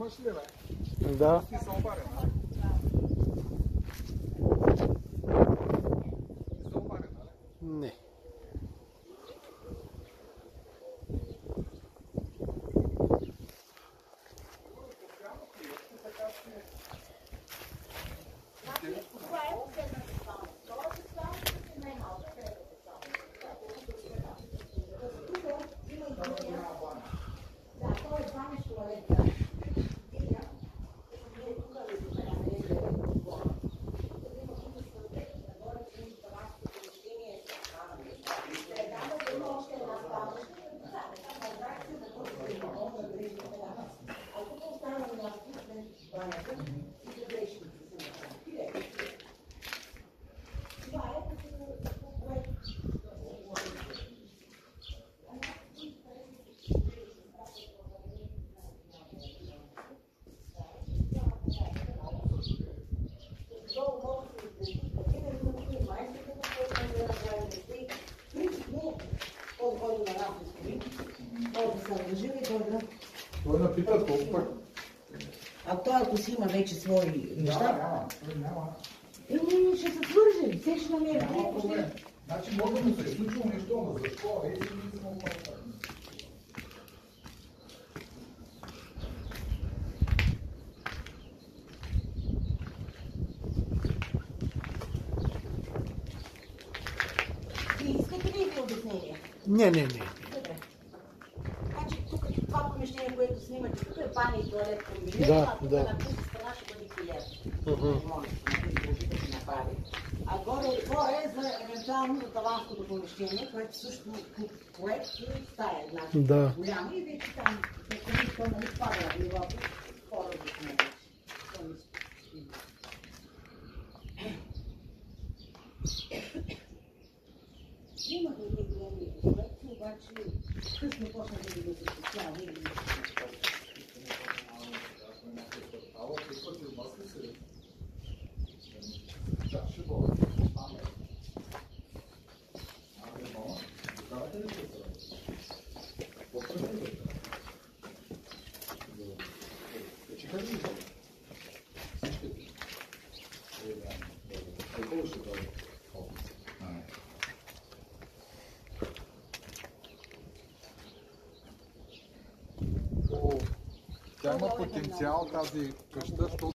Имаш ли, бе? Да. Ти се обаря, нали? Ти се обаря, нали? Не. Той напита толкова пък. А той, ако си има вече свои неща, Няма. ще се свърже, все ще намери. Няма проблем. Значи може да му се е случило нещо, но защо? Ей, си не съм опасен. Искате ли ви обяснение? Не. Добре. Значи тук това помещение, което снимате, тук е баня и туалет комбиниран, Да, а тук да. на тази страна ще бъде килер. Може да се направи. А горе е за евентуално за таванското помещение, което също проект и стая една Да. голяма и вече там, то нали пада на нивото, по-различно вече. Има да ги големи проекти, обаче късно почнаха да ги осъществяваме и да ги Тя има потенциал тази къща, защото